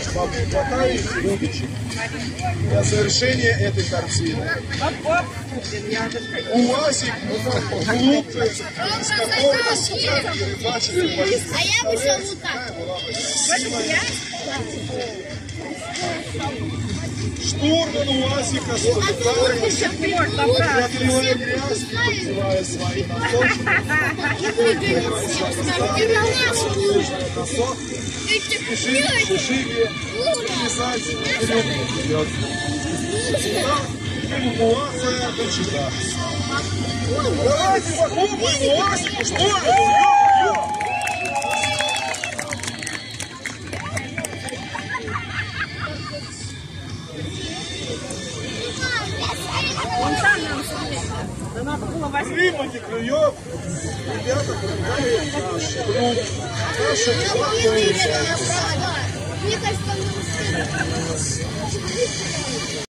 хватает удочек для завершения этой картины. УАЗик глупый, из которого сидят и рыбачат. А я вышел вот так. Штурман УАЗика спотыкается, преодолевая грязь, поддевая свои носочки, носок, шишиги, вылезать вперед. Эвакуация началась. Давайте похлопаем УАЗику, что ли? Рыба не клюет, ребята проиграли наш друг, наша Мне кажется,